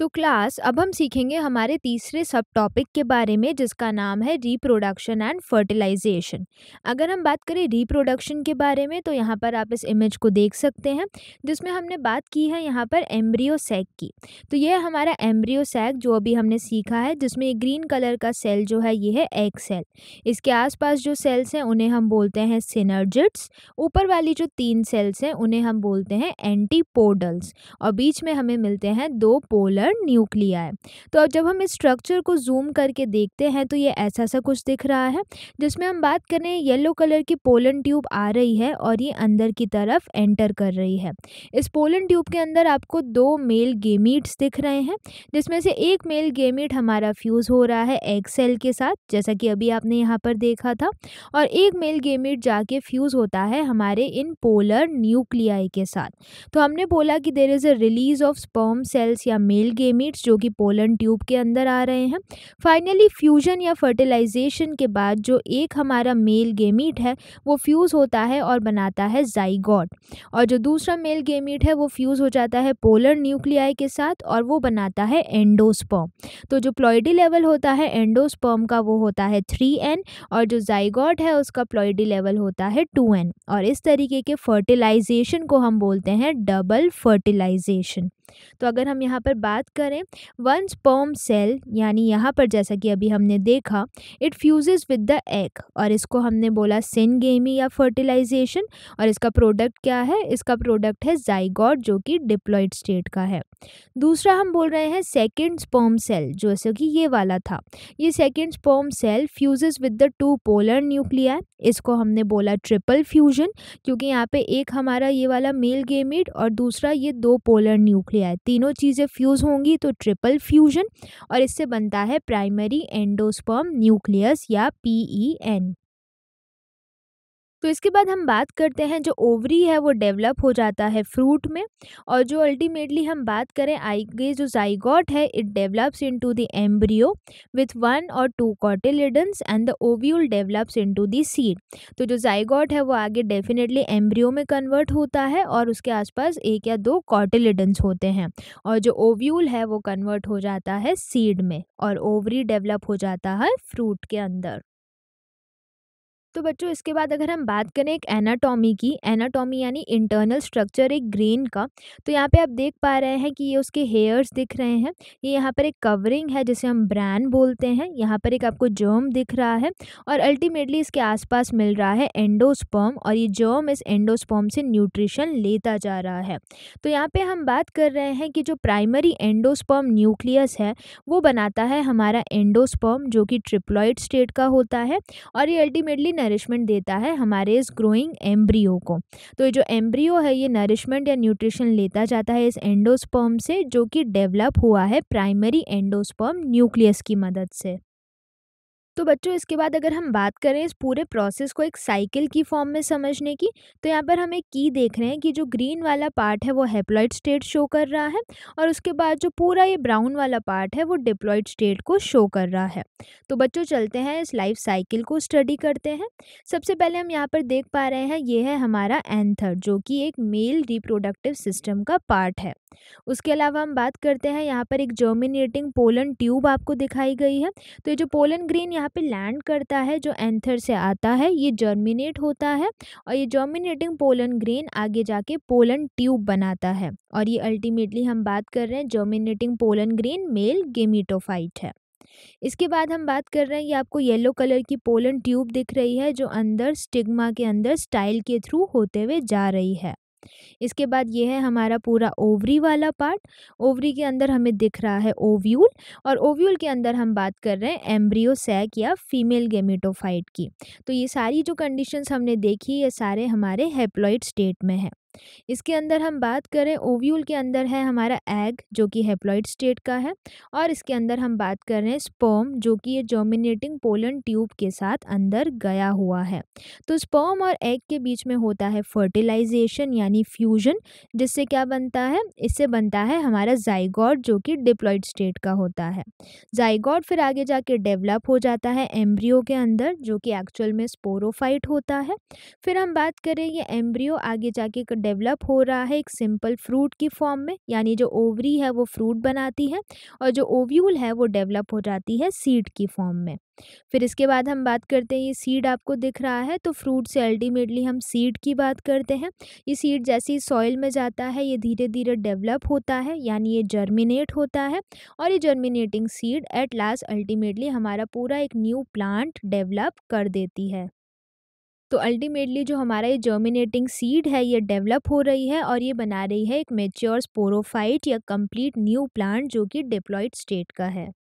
तो क्लास अब हम सीखेंगे हमारे तीसरे सब टॉपिक के बारे में जिसका नाम है रिप्रोडक्शन एंड फर्टिलाइजेशन। अगर हम बात करें रिप्रोडक्शन के बारे में तो यहाँ पर आप इस इमेज को देख सकते हैं जिसमें हमने बात की है यहाँ पर एम्ब्रियो सैक की। तो ये है हमारा एम्ब्रियो सैक जो अभी हमने सीखा है, जिसमें ये ग्रीन कलर का सेल जो है ये है एग सेल। इसके आसपास जो सेल्स हैं उन्हें हम बोलते हैं सिनर्जिड्स। ऊपर वाली जो 3 सेल्स हैं उन्हें हम बोलते हैं एंटीपोडल्स और बीच में हमें मिलते हैं 2 पोलर न्यूक्लियाई। तो अब जब हम इस स्ट्रक्चर को जूम करके देखते हैं तो ये ऐसा सा कुछ दिख रहा है, जिसमें हम बात करें येलो कलर की पोलन ट्यूब आ रही है और ये अंदर की तरफ एंटर कर रही है। इस पोलन ट्यूब के अंदर आपको 2 मेल गेमीट्स दिख रहे हैं, जिसमें से एक मेल गेमीट हमारा फ्यूज हो रहा है एग सेल के साथ, जैसा कि अभी आपने यहाँ पर देखा था, और एक मेल गेमीट जाके फ्यूज होता है हमारे इन पोलर न्यूक्लियाई के साथ। तो हमने बोला कि there is a release of sperm cells या मेल गेमीट्स जो कि पोलन ट्यूब के अंदर आ रहे हैं। फाइनली फ्यूजन या फर्टिलाइजेशन के बाद जो एक हमारा मेल गेमीट है वो फ्यूज होता है और बनाता है जाइगोट, और जो दूसरा मेल गेमीट है वो फ्यूज हो जाता है पोलर न्यूक्लियाई के साथ और वो बनाता है एंडोस्पर्म। तो जो प्लॉइडी लेवल होता है एंडोस्पर्म का वो होता है 3n और जो जाइगोट है उसका प्लॉइडी लेवल होता है 2n, और इस तरीके के फर्टिलाइजेशन को हम बोलते हैं डबल फर्टिलाइजेशन। तो अगर हम यहाँ पर बात करें वन स्पर्म सेल, यानी यहाँ पर जैसा कि अभी हमने देखा it fuses with the egg, और इसको हमने बोला सिनगेमी या फर्टिलाइजेशन, और इसका प्रोडक्ट क्या है, इसका प्रोडक्ट है जाइगोट जो कि डिप्लॉइड स्टेट का है। दूसरा हम बोल रहे हैं सेकेंड स्पर्म सेल, जैसे कि ये वाला था, ये second sperm cell fuses with the 2 polar nuclei, इसको हमने बोला ट्रिपल फ्यूजन, क्योंकि यहाँ पे एक हमारा ये वाला मेल गेमीट और दूसरा ये 2 पोलर न्यूक्लियाई, तीनों चीज़ें फ्यूज होंगी तो ट्रिपल फ्यूजन, और इससे बनता है प्राइमरी एंडोस्पर्म न्यूक्लियस या PEN। तो इसके बाद हम बात करते हैं जो ओवरी है वो डेवलप हो जाता है फ्रूट में, और जो अल्टीमेटली हम बात करें आगे जो जाइगोट है it develops into the embryo with 1 और 2 cotyledons and the ovule develops into the seed. तो जो जाइगोट है वो आगे डेफिनेटली एम्ब्रियो में कन्वर्ट होता है और उसके आसपास 1 या 2 कॉटिलिडन्स होते हैं, और जो ओव्यूल है वो कन्वर्ट हो जाता है सीड में और ओवरी डेवलप हो जाता है फ्रूट के अंदर। तो बच्चों इसके बाद अगर हम बात करें एक एनाटॉमी की, एनाटॉमी यानी इंटरनल स्ट्रक्चर एक ग्रेन का, तो यहाँ पे आप देख पा रहे हैं कि ये उसके हेयर्स दिख रहे हैं, ये यहाँ पर एक कवरिंग है जिसे हम ब्रैन बोलते हैं, यहाँ पर एक आपको जर्म दिख रहा है और अल्टीमेटली इसके आसपास मिल रहा है एंडोस्पर्म, और ये जर्म इस एंडोस्पर्म से न्यूट्रिशन लेता जा रहा है। तो यहाँ पे हम बात कर रहे हैं कि जो प्राइमरी एंडोस्पर्म न्यूक्लियस है वो बनाता है हमारा एंडोस्पर्म जो कि ट्रिप्लॉइड स्टेट का होता है, और ये अल्टीमेटली नरिशमेंट देता है हमारे इस ग्रोइंग एम्ब्रियो को। तो ये जो एम्ब्रियो है ये नरिशमेंट या न्यूट्रिशन लेता जाता है इस एंडोस्पर्म से जो कि डेवलप हुआ है प्राइमरी एंडोस्पर्म न्यूक्लियस की मदद से। तो बच्चों इसके बाद अगर हम बात करें इस पूरे प्रोसेस को एक साइकिल की फॉर्म में समझने की, तो यहाँ पर हम एक की देख रहे हैं कि जो ग्रीन वाला पार्ट है वो हैप्लॉइड स्टेट शो कर रहा है, और उसके बाद जो पूरा ये ब्राउन वाला पार्ट है वो डिप्लॉइड स्टेट को शो कर रहा है। तो बच्चों चलते हैं इस लाइफ साइकिल को स्टडी करते हैं। सबसे पहले हम यहाँ पर देख पा रहे हैं ये है हमारा एंथर जो कि एक मेल रिप्रोडक्टिव सिस्टम का पार्ट है। उसके अलावा हम बात करते हैं यहाँ पर एक जर्मिनेटिंग पोलन ट्यूब आपको दिखाई गई है। तो ये जो पोलन ग्रेन यहाँ पे लैंड करता है जो एंथर से आता है ये जर्मिनेट होता है, और ये जर्मिनेटिंग पोलन ग्रेन आगे जाके पोलन ट्यूब बनाता है, और ये अल्टीमेटली हम बात कर रहे हैं germinating pollen grain male gametophyte है। इसके बाद हम बात कर रहे हैं ये आपको येलो कलर की पोलन ट्यूब दिख रही है जो अंदर स्टिग्मा के अंदर स्टाइल के थ्रू होते हुए जा रही है। इसके बाद ये है हमारा पूरा ओवरी वाला पार्ट, ओवरी के अंदर हमें दिख रहा है ओव्यूल, और ओव्यूल के अंदर हम बात कर रहे हैं एम्ब्रियो सैक या फीमेल गेमेटोफाइट की। तो ये सारी जो कंडीशंस हमने देखी ये सारे हमारे हैप्लॉइड स्टेट में है। इसके अंदर हम बात करें ओव्यूल के अंदर है हमारा एग जो कि हैप्लॉइड स्टेट का है, और इसके अंदर हम बात कर रहे हैं स्पर्म जो कि ये जर्मिनेटिंग पोलन ट्यूब के साथ अंदर गया हुआ है। तो स्पर्म और एग के बीच में होता है फर्टिलाइजेशन यानी फ्यूजन, जिससे क्या बनता है, इससे बनता है हमारा जाइगोट जो कि डिप्लॉइड स्टेट का होता है। जाइगोट फिर आगे जाके डेवलप हो जाता है एम्ब्रियो के अंदर जो कि एक्चुअल में स्पोरोफाइट होता है। फिर हम बात करें ये एम्ब्रियो आगे जाके डेवलप हो रहा है एक सिंपल फ्रूट की फॉर्म में, यानी जो ओवरी है वो फ्रूट बनाती है और जो ओव्यूल है वो डेवलप हो जाती है सीड की फॉर्म में। फिर इसके बाद हम बात करते हैं, ये सीड आपको दिख रहा है तो फ्रूट से अल्टीमेटली हम सीड की बात करते हैं। ये सीड जैसे ही सॉइल में जाता है ये धीरे धीरे डेवलप होता है, यानी ये जर्मिनेट होता है और ये germinating seed at last ultimately हमारा पूरा एक न्यू प्लांट डेवलप कर देती है। तो अल्टीमेटली जो हमारा ये जर्मिनेटिंग सीड है ये डेवलप हो रही है और ये बना रही है एक मैच्योर स्पोरोफाइट या कंप्लीट न्यू प्लांट जो कि डिप्लॉयड स्टेट का है।